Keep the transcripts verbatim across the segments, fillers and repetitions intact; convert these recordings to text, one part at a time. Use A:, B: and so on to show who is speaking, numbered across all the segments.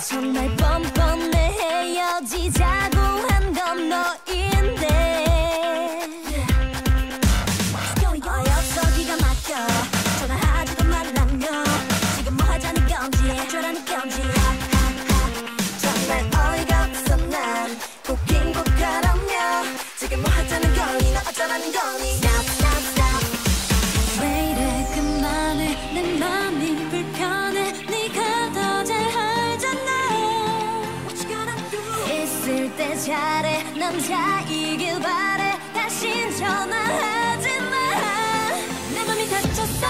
A: 정말 뻔뻔해. 헤어지자고 한 건 너인데 어여서 기가 막혀. 전화하지도 말라며. 지금 뭐 하자는 건지 어쩌라는 건지. 정말 어이가 없어. 난 웃긴 것 같으며. 지금 뭐 하자는 거니 너 어쩌라는 거니. Stop stop stop. 왜 이래 그만해. 내 맘이 불편해. 네가 더 잘 알잖아. What you gonna do. 있을 때 잘해. 남자이길 바래. 다신 전화하지 마. 내 맘이 다쳤어.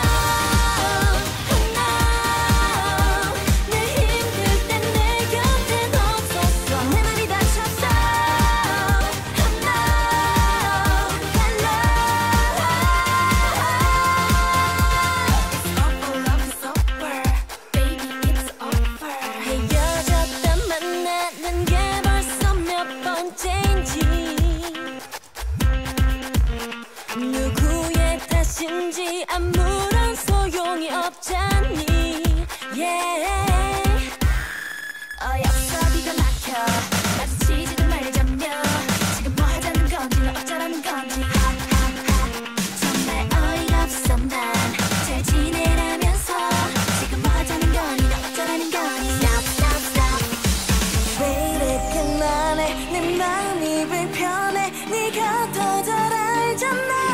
A: 누구의 탓인지 아무런 소용이 없잖니. yeah. 어여서 기가 막혀. 마주치지도 말자며. 지금 뭐 하자는 건지 너 어쩌라는 건지. 정말 어이가 없어. 난 잘 지내라면서. 지금 뭐 하자는 거니 너 어쩌라는 거니. Stop stop stop. 왜 이래 그만해. 내 마음이 불편해. 네가 더 잘 알잖아.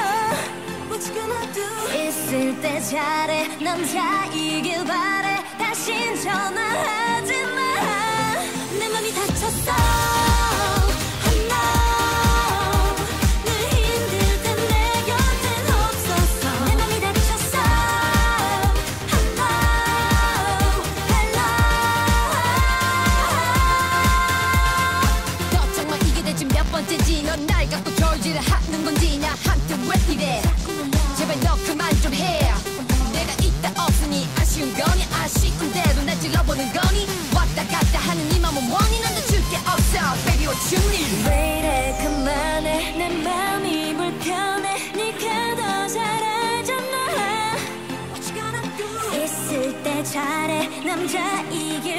A: 있을 때 잘해. 남자이길 바래. 다신 전화하지 마. 내 맘이 다쳤어. Oh no. 늘 힘들 땐 내 곁엔 없었어. 내 맘이 다쳤어. Oh no. Hello. 너 정말 이게 대체 몇 번째지. 넌 날 갖고 졸지를 하는 건지. 나한테 왜 이래. 제발 너 그만 좀 해. 내가 있다 없으니 아쉬운 거니. 아쉬운 대로 날 찔러보는 거니. 왔다 갔다 하는 네 맘은 원이. 난 더 줄게 없어. Baby what you need. 왜 이래 그만해. 내 맘이 불편해. 네가 더 잘 알잖아. What you gonna do. 있을 때 잘해. 남자이길